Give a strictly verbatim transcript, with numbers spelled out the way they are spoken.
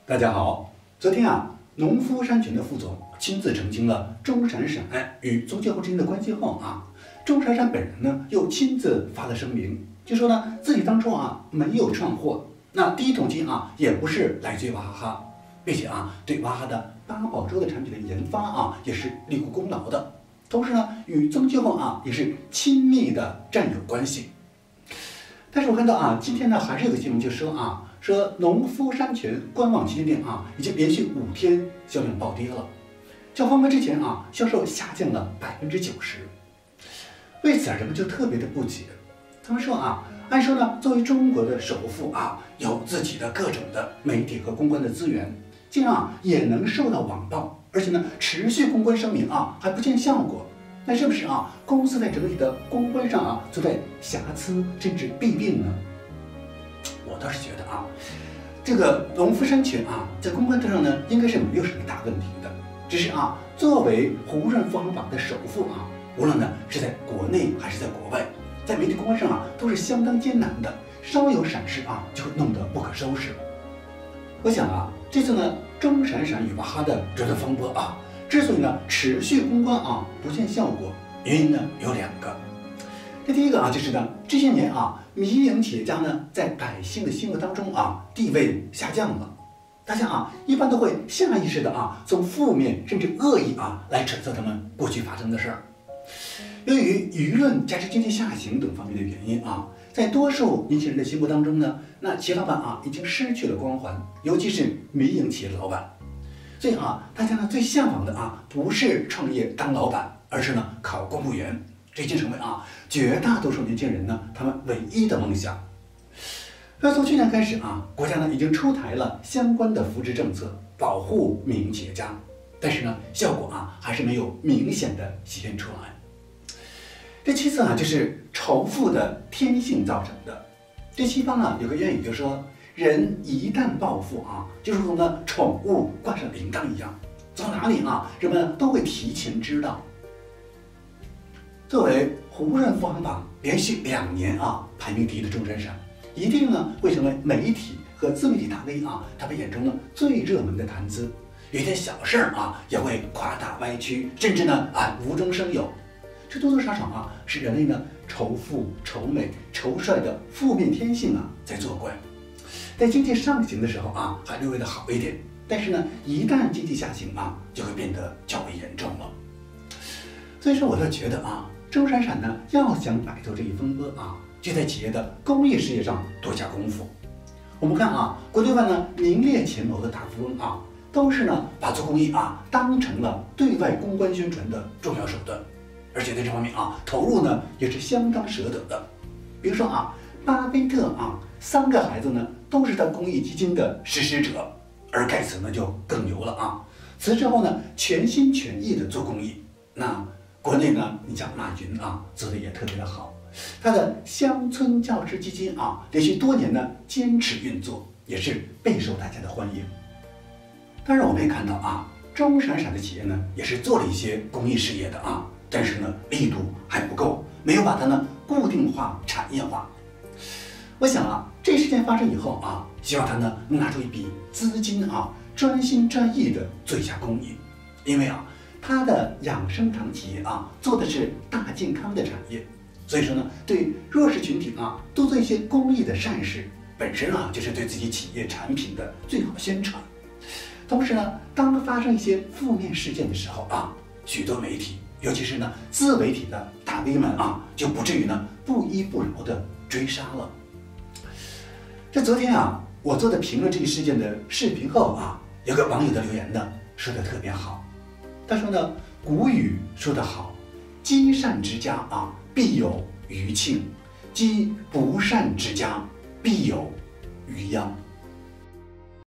大家好，昨天啊，农夫山泉的副总亲自澄清了钟闪闪与宗介后之间的关系后啊，钟闪闪本人呢又亲自发了声明，就说呢自己当初啊没有创货，那第一桶金啊也不是来自于娃哈哈，并且啊对娃哈哈的八宝粥的产品的研发啊也是立过功劳的，同时呢与宗介后啊也是亲密的战友关系。但是我看到啊，今天呢还是有个新闻就说啊。说农夫山泉官网旗舰店啊，已经连续五天销量暴跌了，较封关之前啊，销售下降了百分之九十。为此啊，人们就特别的不解。他们说啊，按说呢，作为中国的首富啊，有自己的各种的媒体和公关的资源，竟然啊也能受到网暴，而且呢持续公关声明啊还不见效果，那是不是啊公司在整体的公关上啊存在瑕疵甚至弊病呢？我倒是觉得啊，这个农夫山泉啊，在公关上呢，应该是没有什么大问题的。只是啊，作为胡润富邦榜的首富啊，无论呢是在国内还是在国外，在媒体公关上啊，都是相当艰难的，稍有闪失啊，就会弄得不可收拾。我想啊，这次呢，钟闪闪与娃哈哈的这段风波啊，之所以呢持续公关啊不见效果，原因呢有两个。这第一个啊，就是呢，这些年啊，民营企业家呢，在百姓的心目当中啊，地位下降了。大家啊，一般都会下意识的啊，从负面甚至恶意啊，来揣测他们过去发生的事儿。由于舆论加之经济下行等方面的原因啊，在多数年轻人的心目当中呢，那企业老板啊，已经失去了光环，尤其是民营企业的老板。所以啊，大家呢最向往的啊，不是创业当老板，而是呢考公务员。这已经成为啊绝大多数年轻人呢他们唯一的梦想。那从去年开始啊，国家呢已经出台了相关的扶持政策，保护民营企业家，但是呢效果啊还是没有明显的体现出来。这其次啊就是仇富的天性造成的。这西方啊有个谚语就说，人一旦暴富啊，就如同呢宠物挂上铃铛一样，走哪里啊人们都会提前知道。作为胡润富邦榜连续两年啊排名第一的钟闪闪，一定呢会成为媒体和自媒体大 V 啊他们眼中呢最热门的谈资。有一点小事儿啊也会夸大歪曲，甚至呢啊无中生有。这多多少少啊是人类呢仇富、仇美、仇帅的负面天性啊在作怪。在经济上行的时候啊还略微的好一点，但是呢一旦经济下行啊就会变得较为严重了。所以说我就觉得啊。钟闪闪呢，要想摆脱这一风波啊，就在企业的公益事业上多下功夫。我们看啊，国内外呢名列前茅的大富翁啊，都是呢把做公益啊当成了对外公关宣传的重要手段，而且在这方面啊投入呢也是相当舍得的。比如说啊，巴菲特啊，三个孩子呢都是他公益基金的实施者，而盖茨呢就更牛了啊，辞职后呢全心全意的做公益。那国内呢，你像马云啊，做的也特别的好，他的乡村教师基金啊，连续多年呢坚持运作，也是备受大家的欢迎。当然，我们也看到啊，钟闪闪的企业呢，也是做了一些公益事业的啊，但是呢，力度还不够，没有把它呢固定化、产业化。我想啊，这事件发生以后啊，希望他呢能拿出一笔资金啊，专心专意的做一下公益，因为啊。他的养生堂企业啊，做的是大健康的产业，所以说呢，对弱势群体啊，多做一些公益的善事，本身啊就是对自己企业产品的最好宣传。同时呢，当发生一些负面事件的时候啊，许多媒体，尤其是呢自媒体的大 V 们啊，就不至于呢不依不饶的追杀了。这昨天啊，我做的评论这一事件的视频后啊，有个网友的留言呢，说的特别好。他说呢，古语说得好，积善之家啊，必有余庆；积不善之家，必有余殃。